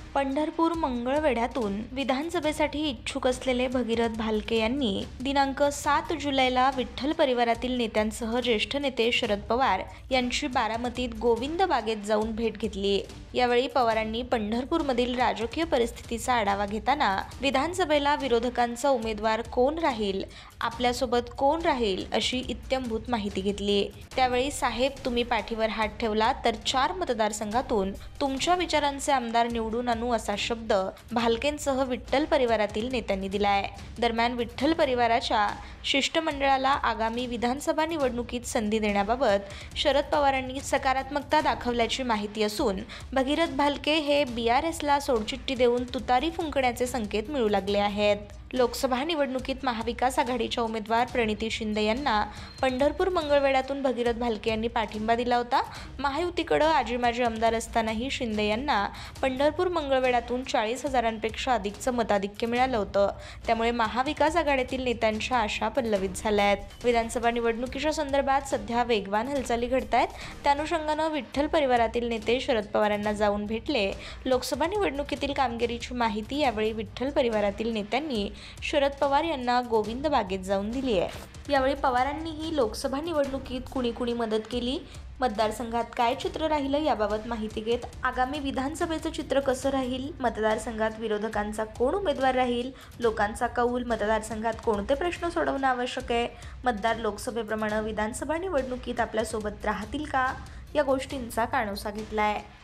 पंढरपूर मंगळवेढ्यातून विधानसभेसाठी इच्छुक असलेले भगीरथ भालके यांनी दिनांक 7 जुलैला विठ्ठल परिवारातील नेत्यांसह ज्येष्ठ नेते शरद पवार यांची बारामतीत गोविंद बागेत जाऊन भेट घेतली। यावेळी पवारांनी पंढरपूरमधील राजकीय परिस्थितीचा आढावा घेताना विधानसभेला विरोधकांचा उमेदवार कोण राहील, आपल्यासोबत कोण राहील अशी इत्थंभूत माहिती घेतली। त्यावेळी साहेब, तुम्ही पाठीवर हात ठेवला तर 4 मतदारसंघातून तुमच्या विचारांचे आमदार निवडून आणू असा शब्द भालकेंसह विठ्ठल परिवारातील नेत्यांनी दिलाय। दरम्यान विठ्ठल परिवाराच्या शिष्टमंडळाला आगामी विधानसभा निवडणुकीत संधी देण्याबाबत शरद पवारांनी सकारात्मकता दाखवल्याची माहिती असून भगीरथ भालके हे BRSला सोडचिठ्ठी देऊन तुतारी फुंकण्याचे संकेत मिळू लागले आहेत। लोकसभा निवडणुकीत महाविकास आघाडीच्या उमेदवार प्रणिती शिंदे यांना पंढरपूर मंगळवेढ्यातून भगीरथ भालके यांनी पाठिंबा दिला होता। महायुतीकडे आजी-माजी आमदार असतानाही शिंदे यांना पंढरपूर मंगळवेढ्यातून 40,000पेक्षा अधिकचं मताधिक्य मिळालं होतं। त्यामुळे महाविकास आघाडीतील नेत्यांच्या आशा पल्लवित झाल्या आहेत। विधानसभा निवडणुकीच्या संदर्भात सध्या वेगवान हालचाली घडत आहेत। त्या अनुषंगानं विठ्ठल परिवारातील नेते शरद पवारांना जाऊन भेटले। लोकसभा निवडणुकीतील कामगिरीची माहिती यावेळी विठ्ठल परिवारातील नेत्यांनी शरद पवार यांना गोविंद बागेत जाऊन दिली आहे। यावेळी पवारांनीही लोकसभा निवडणुकीत कुणी मदत केली, मतदारसंघात काय चित्र राहिलं याबाबत माहिती घेत आगामी विधानसभेचं चित्र कसं राहील, मतदारसंघात विरोधकांचा कोण उमेदवार राहील, लोकांचा कौल, मतदारसंघात कोणते प्रश्न सोडवणं आवश्यक आहे, मतदार लोकसभेप्रमाणे विधानसभा निवडणुकीत आपल्यासोबत राहतील का, या गोष्टींचा कानोसा घेतलाय।